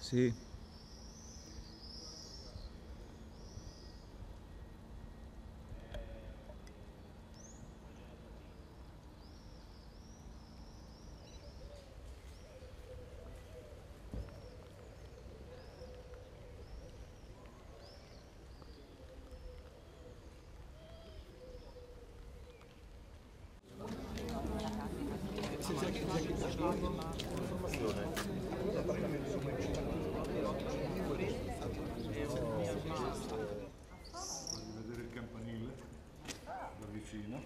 Sì. Voglio vedere il campanile da vicino.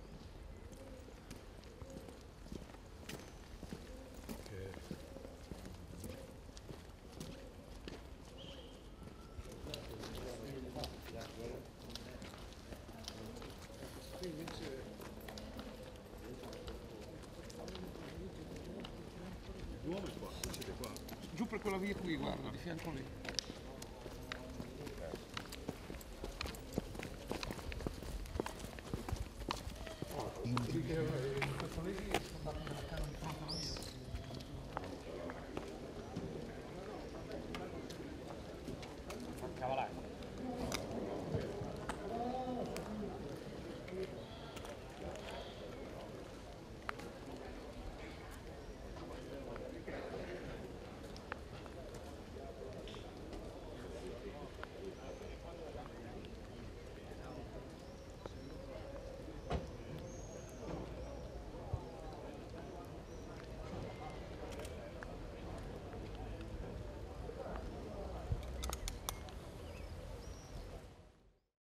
L'uomo è qua, siete qua. Giù per quella via qui, guarda, di fianco lì. Qui che questo lì è andato nella casa di fronte alla via.